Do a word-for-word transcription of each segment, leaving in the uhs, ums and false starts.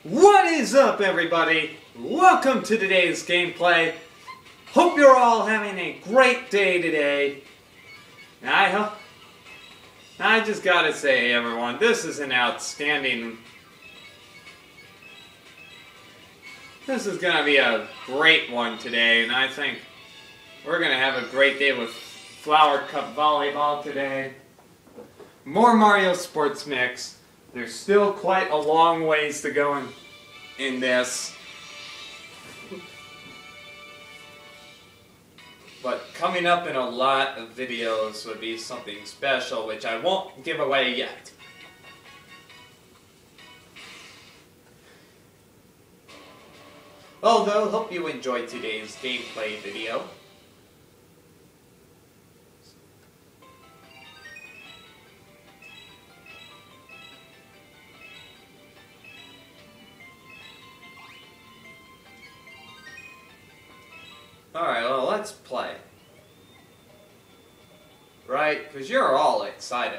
What is up, everybody? Welcome to today's gameplay. Hope you're all having a great day today. I hope. I just gotta say, everyone, this is an outstanding. This is gonna be a great one today, and I think we're gonna have a great day with Flower Cup Volleyball today. More Mario Sports Mix. There's still quite a long ways to go in, in this. But coming up in a lot of videos would be something special, which I won't give away yet. Although, hope you enjoyed today's gameplay video. Alright, well, let's play. Right? Because you're all excited.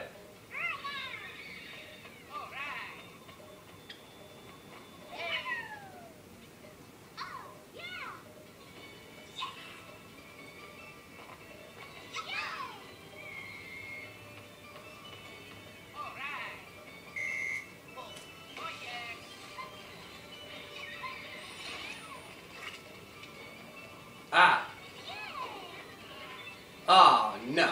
Ah. Oh, no.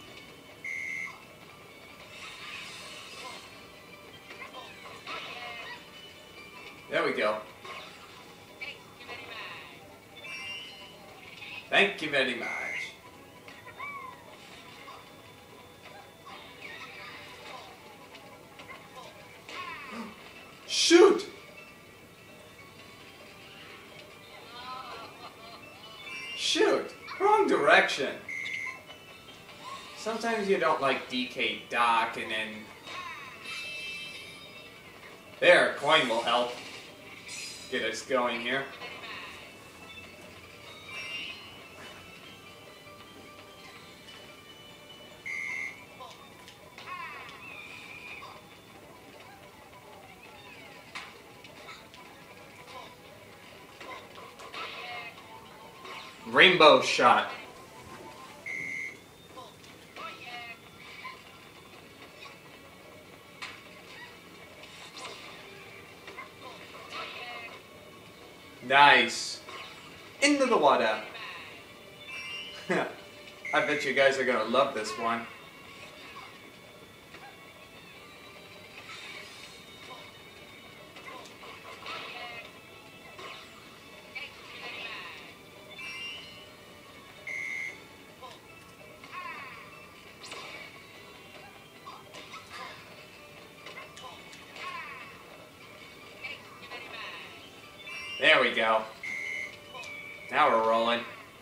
There we go. Thank you very much. Shoot! Shoot! Wrong direction. Sometimes you don't like D K Doc and then... There, coin will help get us going here. Rainbow shot. Nice. Into the water. I bet you guys are gonna love this one. There we go. Now we're rolling.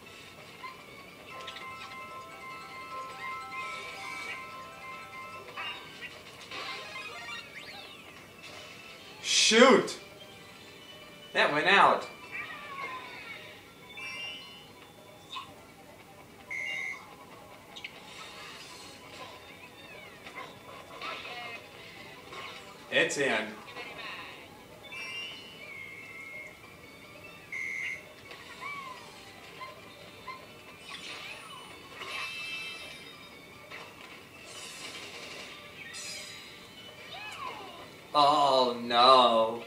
Shoot! That went out. It's in. Oh no.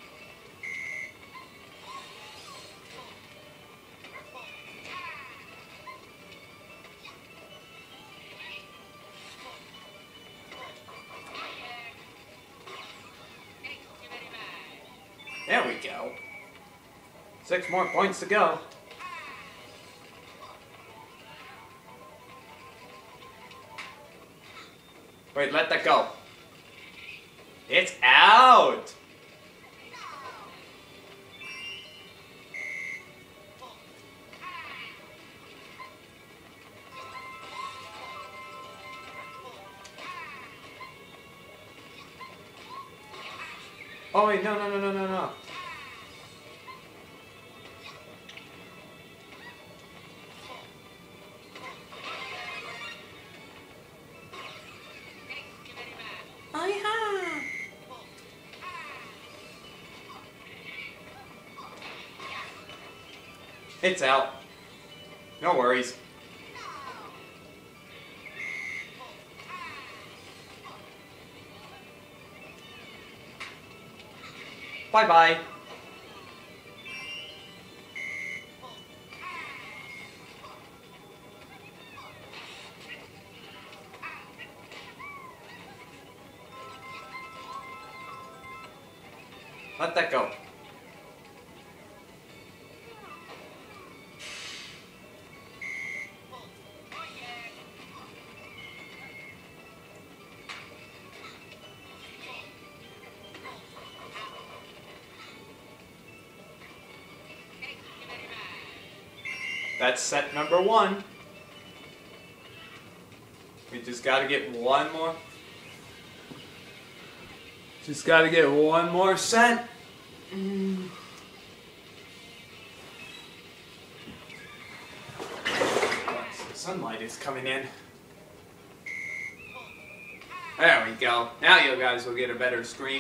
There we go. Six more points to go. Wait, let that go. It's out! Oh wait, no, no, no, no, no, no. It's out. No worries. Bye-bye. Let that go. That's set number one. We just gotta get one more. Just gotta get one more set. Mm. Sunlight is coming in. There we go. Now you guys will get a better screen.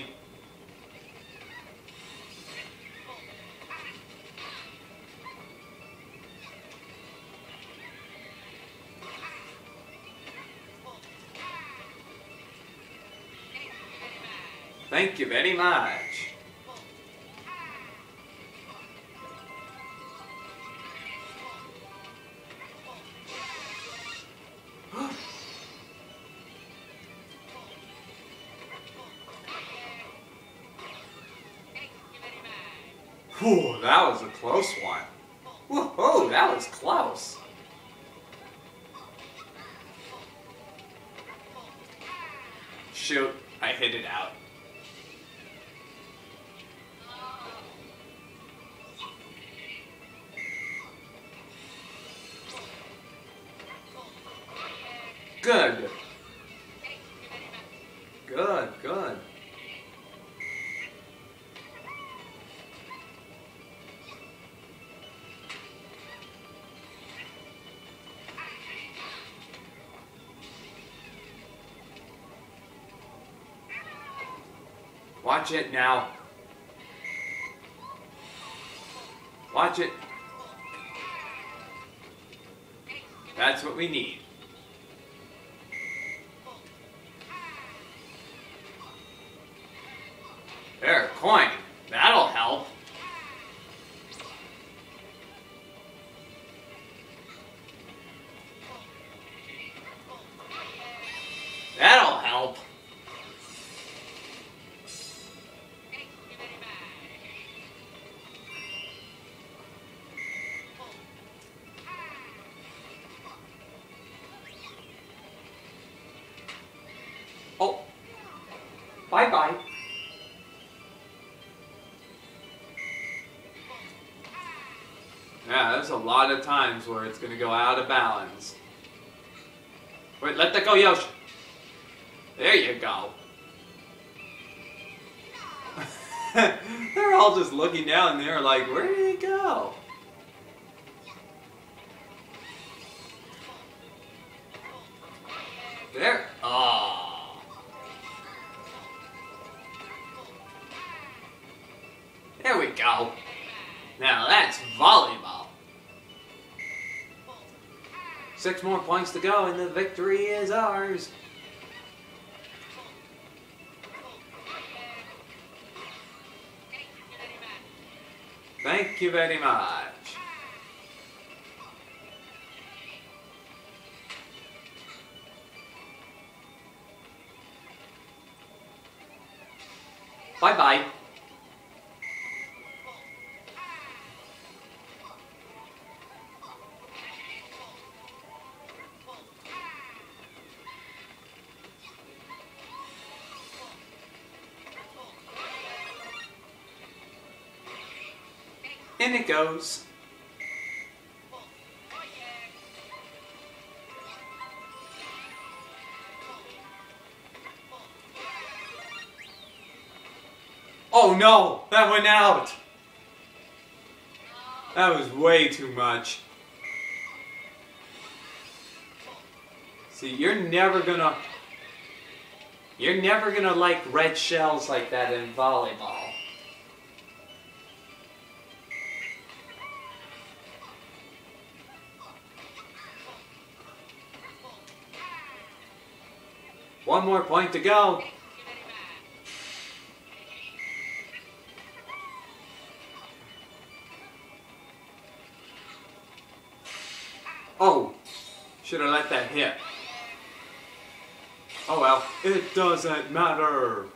Thank you very much. Whew, that was a close one. Whoa, that was close. Shoot, I hit it out. Good. Good, good. Watch it now. Watch it. That's what we need. There, coin. That'll help. That'll help. Oh. Bye-bye. Yeah, there's a lot of times where it's going to go out of balance. Wait, let that go, Yoshi. There you go. They're all just looking down there like, where did it go? There. Oh. There we go. Now that's volleyball. Six more points to go and the victory is ours. Thank you very much. Bye-bye. In it goes. Oh no, that went out. That was way too much. See, you're never gonna, you're never gonna like red shells like that in volleyball. One more point to go. Oh, should have let that hit. Oh well, it doesn't matter.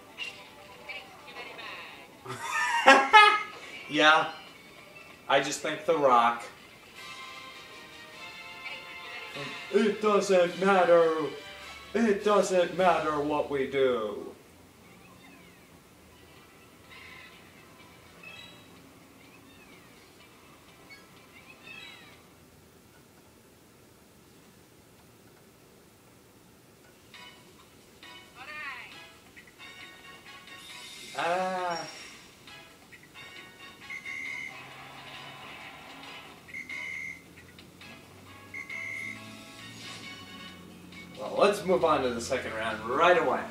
Yeah, I just think The Rock. It doesn't matter. It doesn't matter what we do. Ah. Well, let's move on to the second round right away.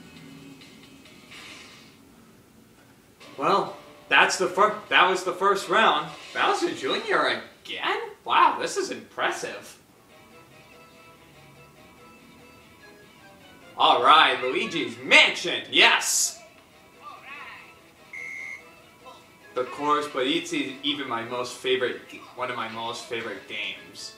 Well, that's the first. That was the first round. Bowser Junior again? Wow, this is impressive. All right, Luigi's Mansion. Yes. Of course, but it's even my most favorite, one of my most favorite games.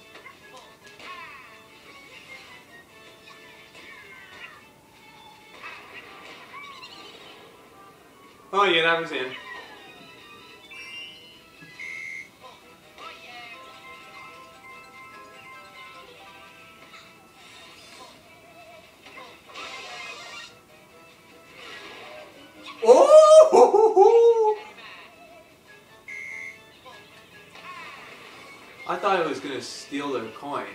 Oh yeah, that was in. Oh! I thought I was gonna steal their coin.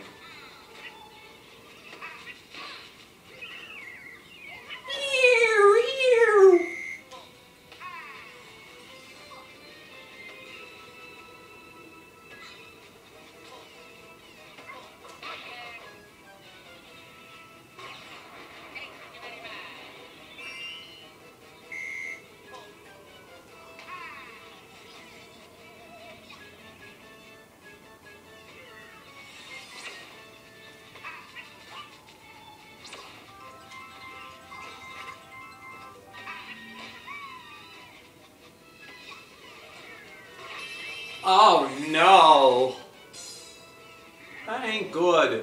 Oh no! That ain't good.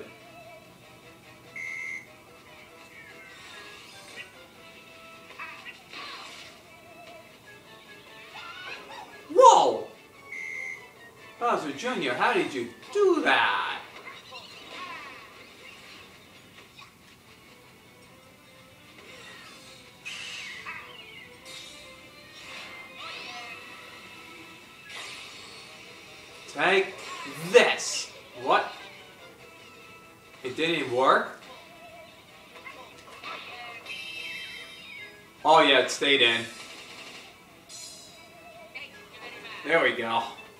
Whoa! Bowser Junior, how did you do that? Take this. What? It didn't work? Oh yeah, it stayed in. There we go.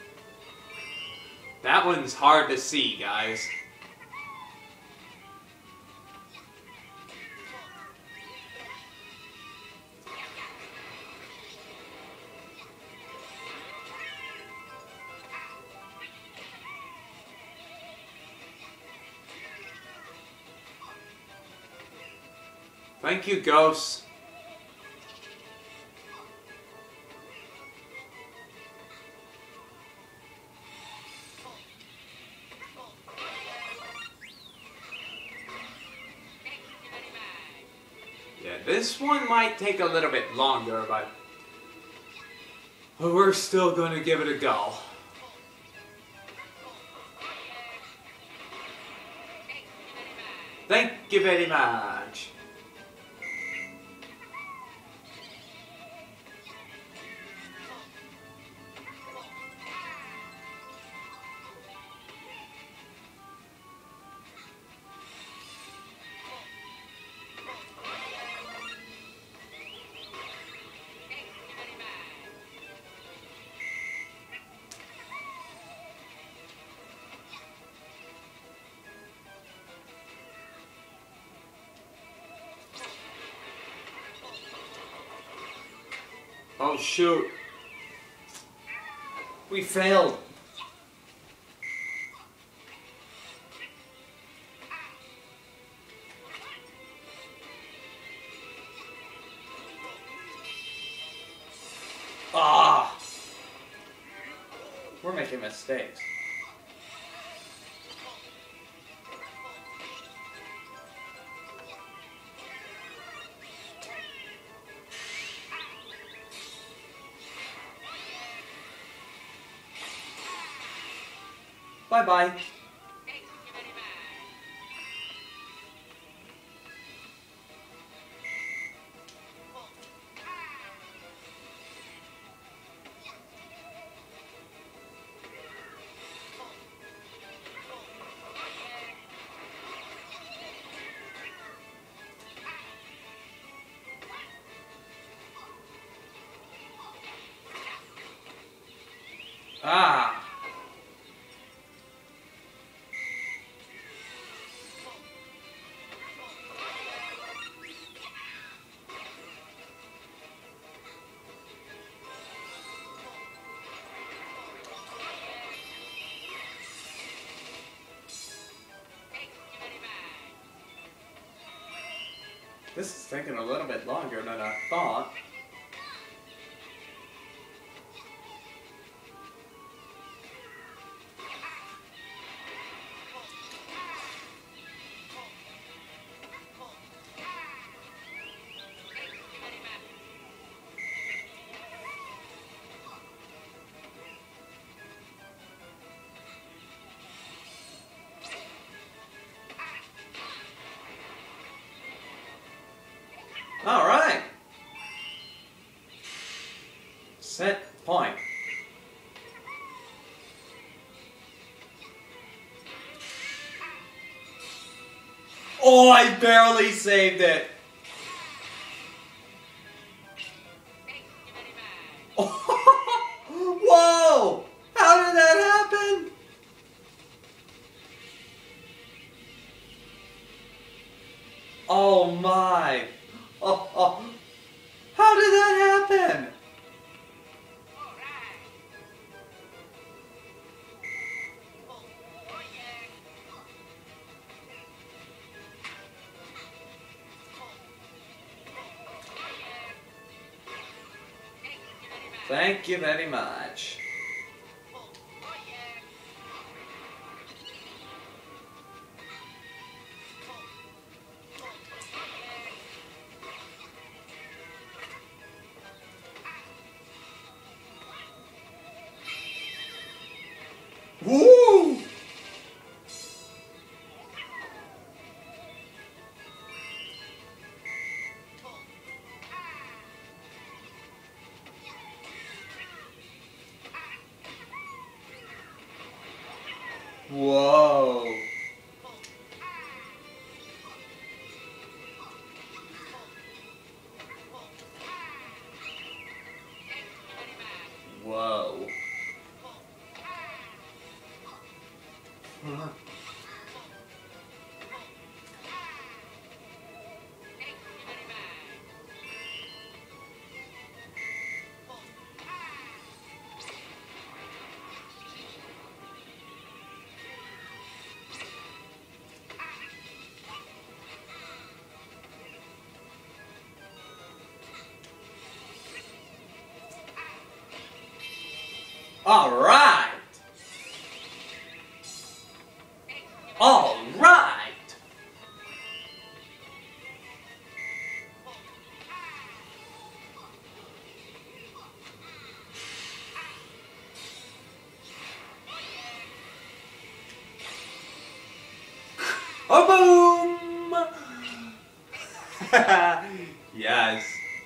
That one's hard to see, guys. Thank you, Ghost. Yeah, this one might take a little bit longer, but we're still going to give it a go. Thank you very much. Oh shoot. We failed. Ah! We're making mistakes. Bye-bye. Ah! This is taking a little bit longer than I thought. All right. Set point. Oh, I barely saved it. Whoa! How did that happen? Oh my. Oh, oh. How did that happen? Thank you very much. Woo! Whoa. Whoa. Huh. All right. All right. Oh, boom! Yes.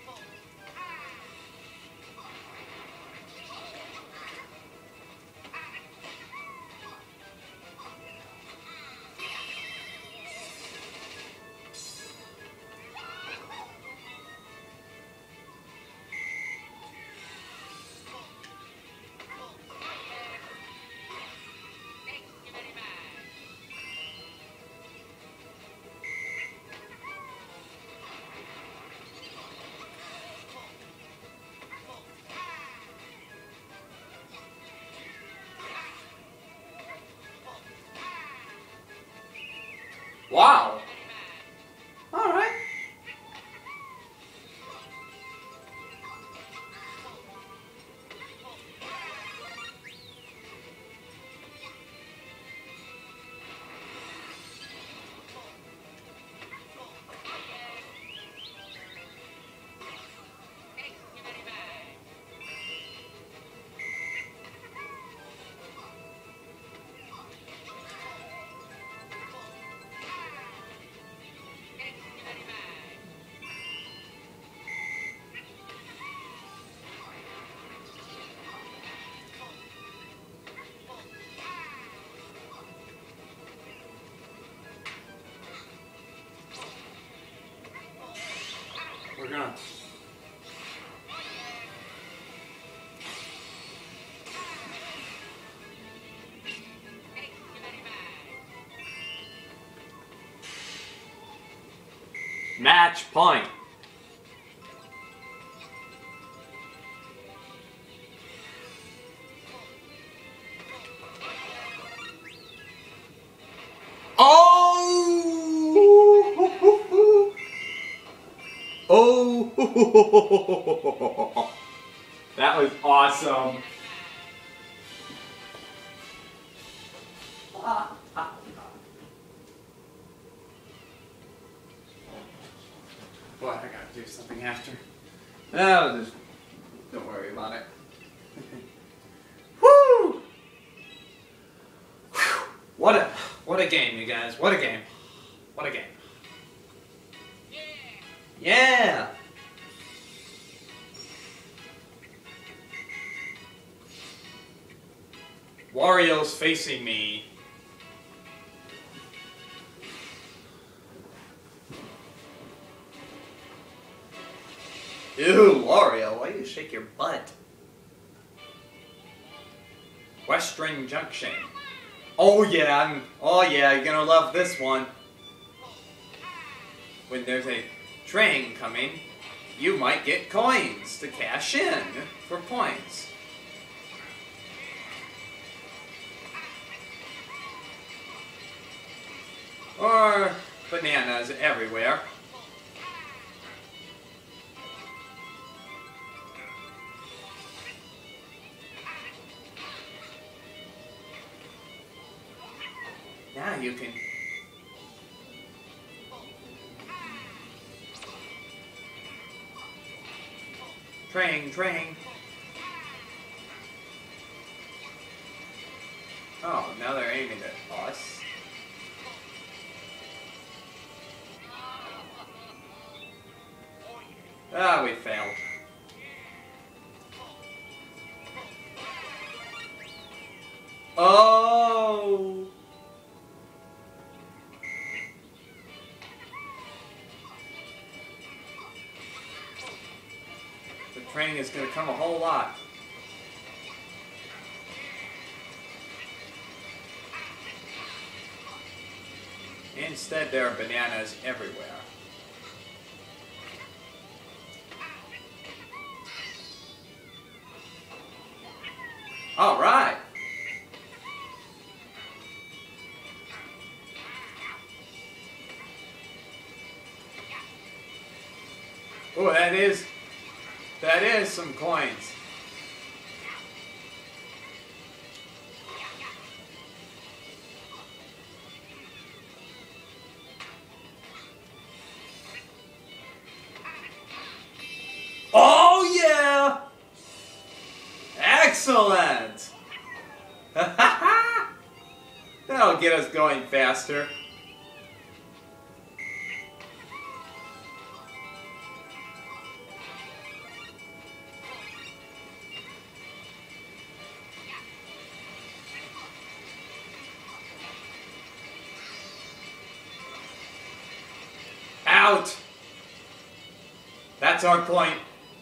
Wow. All right. we're gonna... Match point. Oh! Oh! That was awesome. What, I gotta do something after. Oh, just don't worry about it. Woo! What a what a game, you guys. What a game. What a game. Yeah! Wario's facing me. Ew, Wario, why do you shake your butt? Western Junction. Oh yeah, I'm, oh yeah, you're gonna love this one. When there's a train coming, you might get coins to cash in for points. Or bananas everywhere. Now you can... Train, train. Oh, now they're aiming at us. Ah, we failed. Oh! The train is going to come a whole lot. Instead, there are bananas everywhere. All right. Oh, that is, that is some coins. Oh yeah! Excellent! That'll get us going faster. Out! That's our point.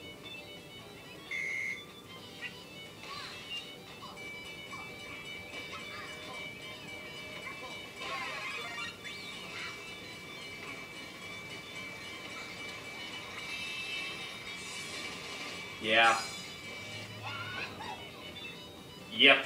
Yeah. Yep.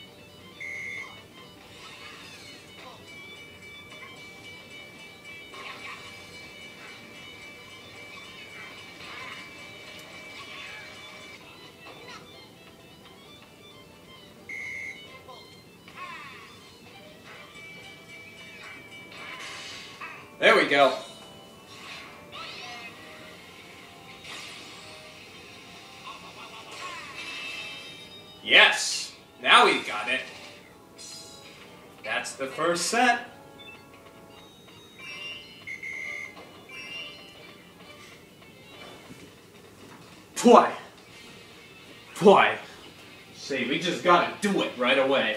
There we go. Yes! Now we got it. That's the first set. Boy. Boy. See, we just gotta do it right away.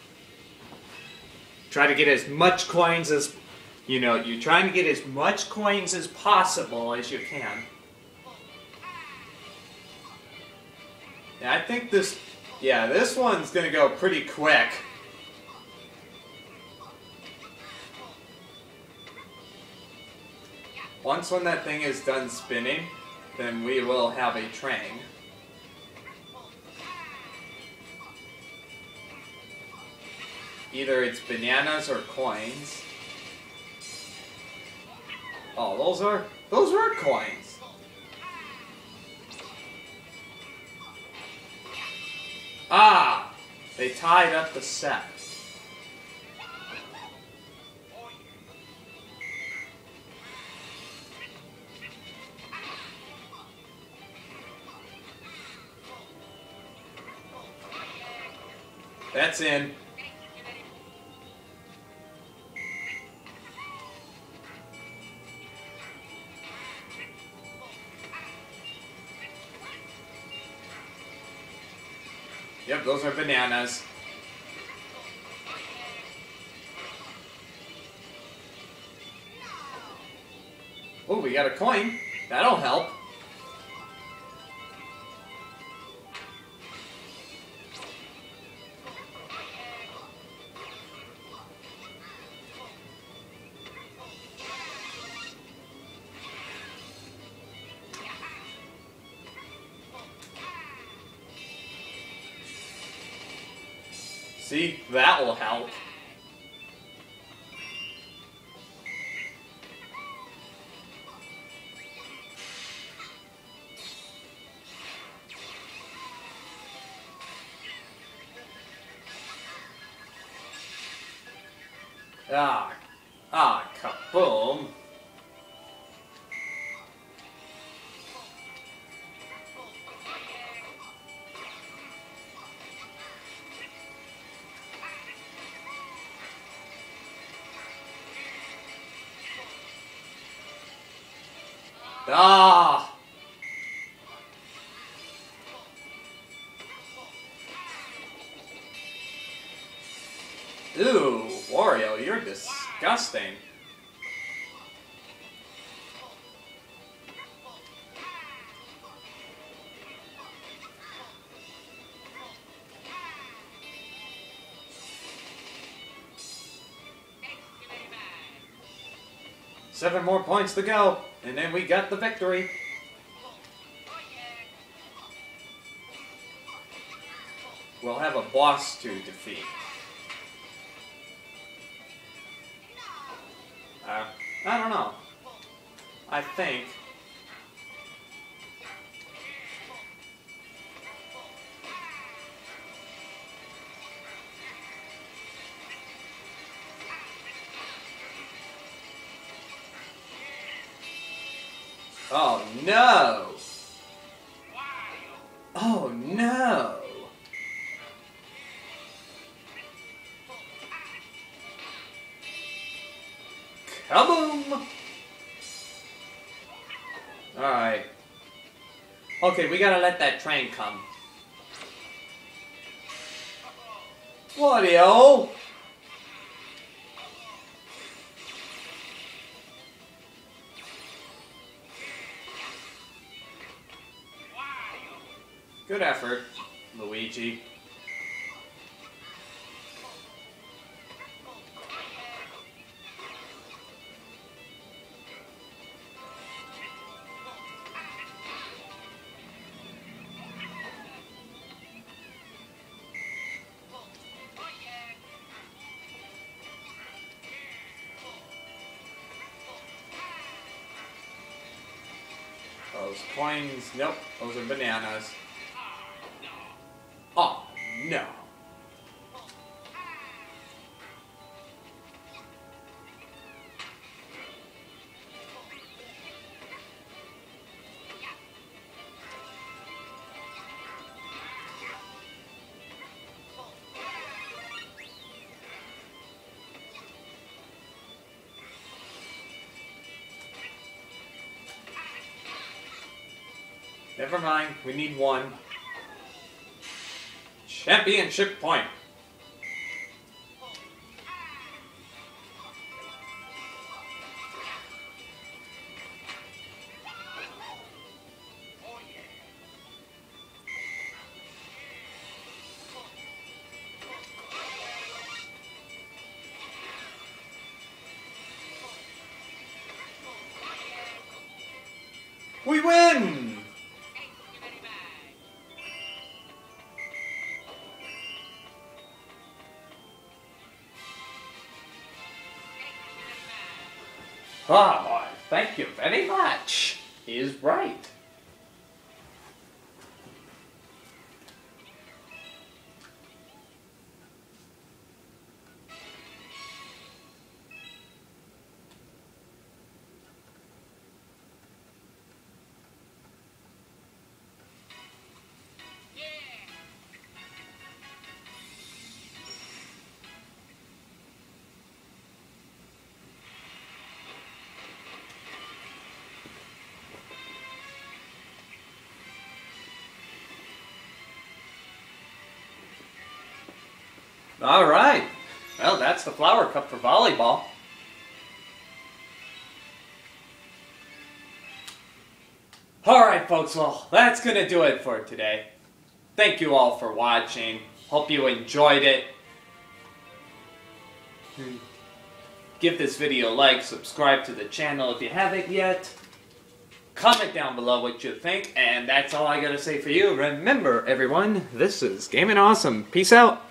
Try to get as much coins as, you know, you're trying to get as much coins as possible as you can. Yeah, I think this... Yeah, this one's gonna go pretty quick. Once when that thing is done spinning, then we will have a Trang. Either it's bananas or coins. Oh, those are... Those were coins! Ah! They tied up the set. That's in. Yep, those are bananas. Oh, we got a coin. That'll help. See, that will help. Ah, ah, kaboom. Ah! Ooh, Wario, you're disgusting. Seven more points to go, and then we got the victory. We'll have a boss to defeat. Uh, I don't know. I think... Oh no! Oh no! Kaboom! Alright. Okay, we gotta let that train come. Wario! Good effort, Luigi. Those coins, nope, those are bananas. Oh, no. Never mind, we need one. Championship point. We win! Ah, boy, thank you very much. He is right. All right. Well, that's the Flower Cup for volleyball. All right, folks. Well, that's going to do it for today. Thank you all for watching. Hope you enjoyed it. Give this video a like, subscribe to the channel if you haven't yet. Comment down below what you think, and that's all I got to say for you. Remember, everyone, this is Gaming Awesome. Peace out.